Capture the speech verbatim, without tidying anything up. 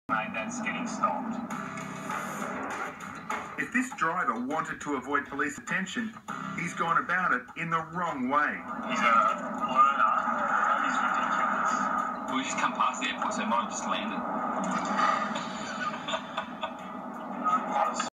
mate, that's getting stopped. If this driver wanted to avoid police attention, he's gone about it in the wrong way. He's a learner. He's ridiculous. We just come past the airport, so it might have just landed.